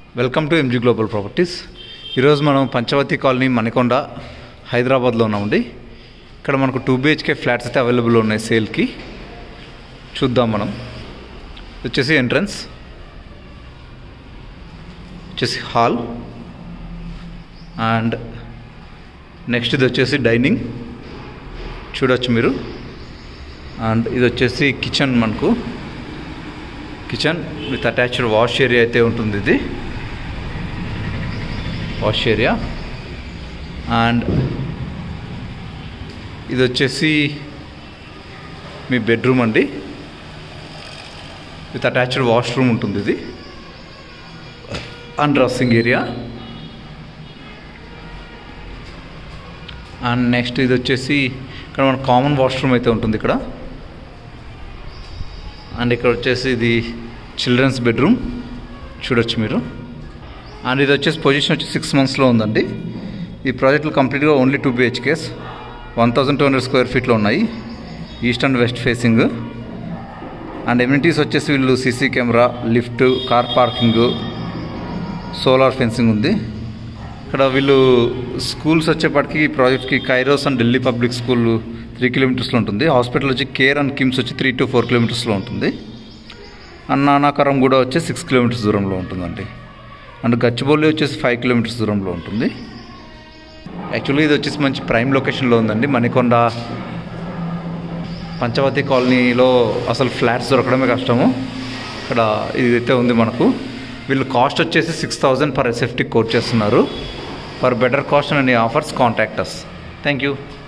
Welcome to MG global properties. ఈరోజు మనం Panchavati colony Manikonda హైదరాబాద్లో ఉన్నామండి. ఇక్కడ మనకు 2 BHK ఫ్లాట్స్ అయితే అవైలబుల్ ఉన్నాయి సేల్కి. చూద్దాం. మనం వచ్చేసి ఎంట్రన్స్, వచ్చేసి హాల్, అండ్ నెక్స్ట్ ఇది వచ్చేసి డైనింగ్ చూడొచ్చు మీరు. అండ్ ఇది వచ్చేసి కిచెన్, మనకు kitchen with attached wash area అయితే ఉంటుంది. ఇది వాష్ ఏరియా. అండ్ ఇది వచ్చేసి మీ బెడ్రూమ్ అండి, విత్ అటాచ్డ్ వాష్రూమ్ ఉంటుంది. ఇది and dressing area. And next ఇది వచ్చేసి ఇక్కడ మన కామన్ వాష్రూమ్ అయితే ఉంటుంది ఇక్కడ. అండ్ ఇక్కడ వచ్చేసి ఇది చిల్డ్రన్స్ బెడ్రూమ్ చూడొచ్చు మీరు. అండ్ ఇది వచ్చేసి పొజిషన్ వచ్చి 6 monthsలో ఉందండి. ఈ ప్రాజెక్టులు కంప్లీట్గా ఓన్లీ 2 BHKs 1200 స్క్వేర్ ఫీట్లో ఉన్నాయి, east and west facing. And amenities వచ్చేసి వీళ్ళు CC camera, lift, car parking, solar fencing ఉంది. ఇక్కడ వీళ్ళు స్కూల్స్ వచ్చేప్పటికి ఈ ప్రాజెక్ట్కి Kairos and Delhi public school 3 kilometers ఉంటుంది. హాస్పిటల్ వచ్చి కేర్ అండ్ కిమ్స్ వచ్చి 3 to 4 kilometers ఉంటుంది. అండ్ నానాకరం కూడా వచ్చి 6 kilometers దూరంలో ఉంటుందండి. అండ్ గచ్చిబౌలి వచ్చేసి 5 kilometers దూరంలో ఉంటుంది. యాక్చువల్లీ ఇది వచ్చేసి మంచి ప్రైమ్ లొకేషన్లో ఉందండి. మణికొండ పంచవతి కాలనీలో అసలు ఫ్లాట్స్ దొరకడమే కష్టము. ఇక్కడ ఇదైతే ఉంది మనకు. వీళ్ళు కాస్ట్ వచ్చేసి 6,000 per SFT కోట్ చేస్తున్నారు. For better cost and any offers contact us. Thank you.